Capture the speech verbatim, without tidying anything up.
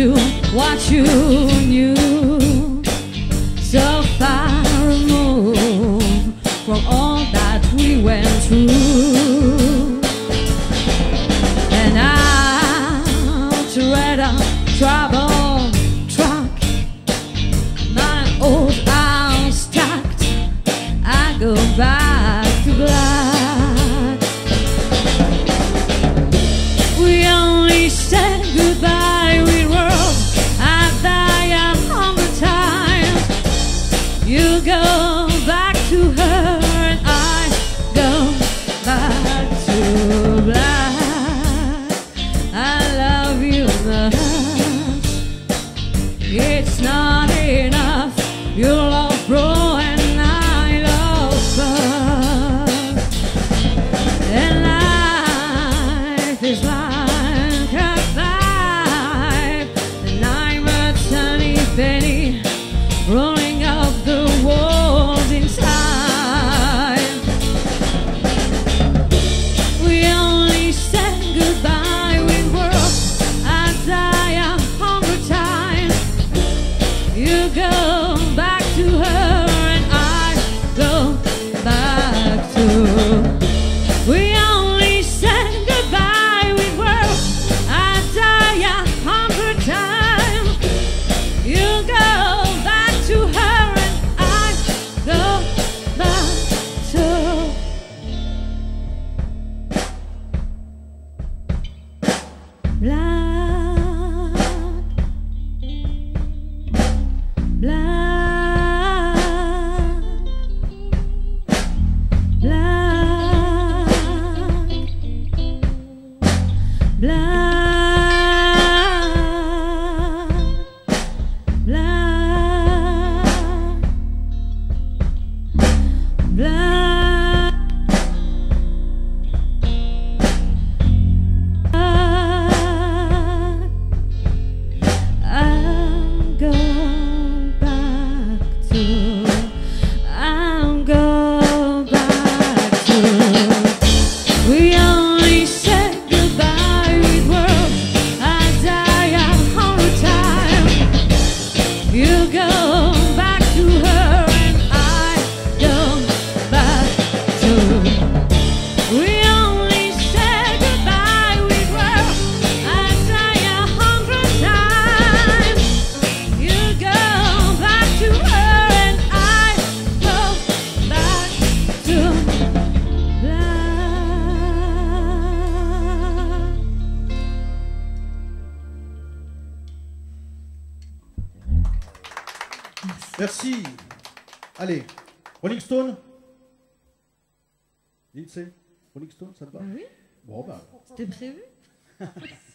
to what you knew. So far removed from all that we went through. And I'll tread a trouble track. My old arms stacked. I go back to black. We only said goodbye with words. I die a hundred times. You go back to her and I go back to black. I love you much. It's not enough. Your love bro and I love her. And life is like a vibe, and I'm a tiny penny rolling up the walls inside. We only said goodbye with words. I die a hundred times. You go back to her and I go back to. We only said goodbye with words. I die a hundred times. You go back to her and I go back to. Black, black, black, black, black, black. I'm going back to, I'm going back to. We only said goodbye with words. I die a hundred times. You go back to her and I go back to. We only said goodbye with words. I die a hundred times. You go back to her and I go back to black. Merci. Allez, Rolling Stone. Lindsay, Rolling Stone, ça te va? Oui. Bon, bah. C'était prévu.